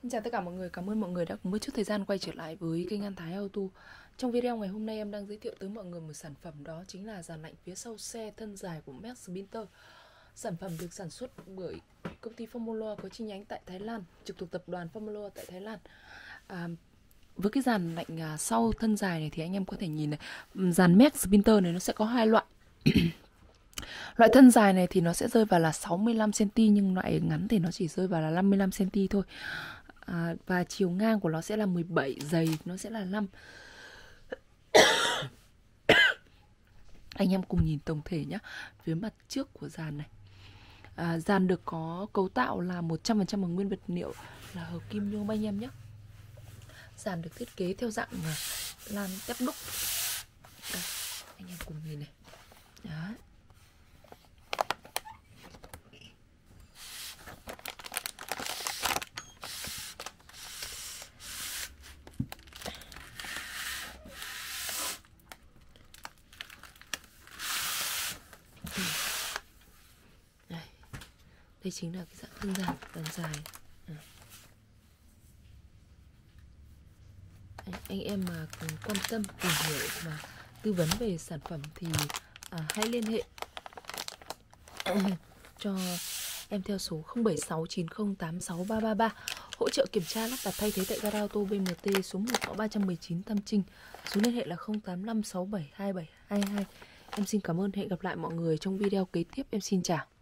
Xin chào tất cả mọi người, cảm ơn mọi người đã cùng một chút thời gian quay trở lại với kênh An Thái Auto. Trong video ngày hôm nay em đang giới thiệu tới mọi người một sản phẩm, đó chính là dàn lạnh phía sau xe thân dài của Max Sprinter. Sản phẩm được sản xuất bởi công ty Formula có chi nhánh tại Thái Lan, trực thuộc tập đoàn Formula tại Thái Lan. Với cái dàn lạnh sau thân dài này thì anh em có thể nhìn này, dàn Max Sprinter này nó sẽ có hai loại. Loại thân dài này thì nó sẽ rơi vào là 65cm, nhưng loại ngắn thì nó chỉ rơi vào là 55cm thôi. Và chiều ngang của nó sẽ là 17, dày nó sẽ là 5. Anh em cùng nhìn tổng thể nhé. Phía mặt trước của dàn này, dàn được có cấu tạo là 100% bằng nguyên vật liệu là hợp kim nhôm anh em nhé. Dàn được thiết kế theo dạng lan tép đúc. Đây, anh em cùng nhìn này. Đó. Đây chính là cái dạng thân dàn dài. Anh em mà quan tâm tìm hiểu và tư vấn về sản phẩm thì hãy liên hệ cho em theo số 0769086333, hỗ trợ kiểm tra lắp đặt thay thế tại gara ô tô BMT số 1 ngõ 319 Tam Trinh. Số liên hệ là 0856727722. Em xin cảm ơn, hẹn gặp lại mọi người trong video kế tiếp. Em xin chào.